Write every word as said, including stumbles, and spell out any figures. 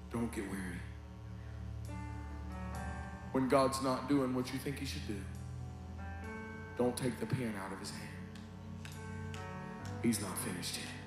Don't get weary. When God's not doing what you think he should do, don't take the pen out of his hand. He's not finished yet.